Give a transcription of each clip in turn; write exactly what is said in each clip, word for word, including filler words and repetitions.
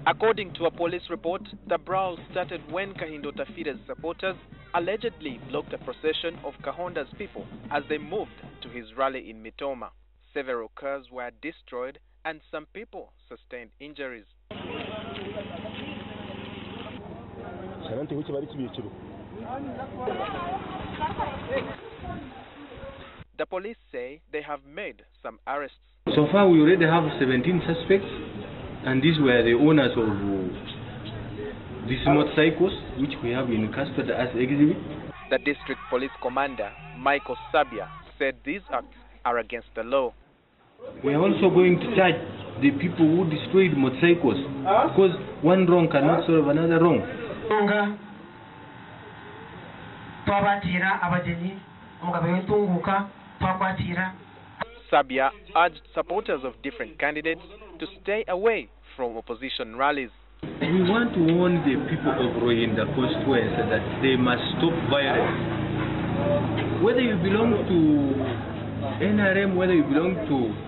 According to a police report, the brawl started when Kahindo Tafire's supporters allegedly blocked a procession of Kahonda's people as they moved to his rally in Mitoma. Several cars were destroyed and some people sustained injuries. The police say they have made some arrests. So far we already have seventeen suspects, and these were the owners of uh, these motorcycles which we have in custody as exhibit. The district police commander, Michael Sabia, said these acts are against the law. We are also going to charge the people who destroyed motorcycles, because one wrong cannot solve another wrong. Sabia urged supporters of different candidates to stay away from opposition rallies. We want to warn the people of Rohingya constituency that they must stop violence. Whether you belong to N R M, whether you belong to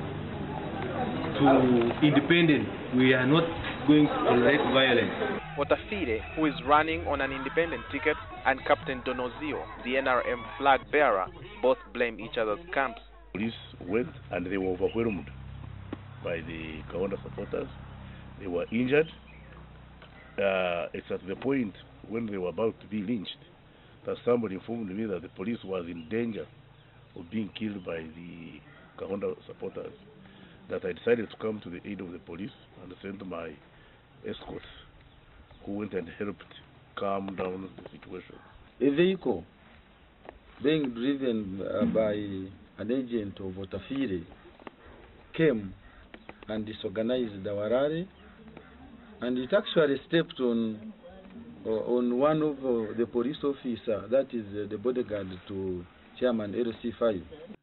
to independent, we are not going to tolerate violence. Otafire, who is running on an independent ticket, and Captain Donozio, the N R M flag bearer, both blame each other's camps. Police went and they were overwhelmed by the Kahonda supporters. They were injured. Uh, it's at the point when they were about to be lynched that somebody informed me that the police was in danger of being killed by the Kahonda supporters, that I decided to come to the aid of the police and send my escorts, who went and helped calm down the situation. A vehicle being driven uh, by an agent of Otafire came and disorganized our rally, and it actually stepped on uh, on one of uh, the police officer, that is uh, the bodyguard to Chairman L C five.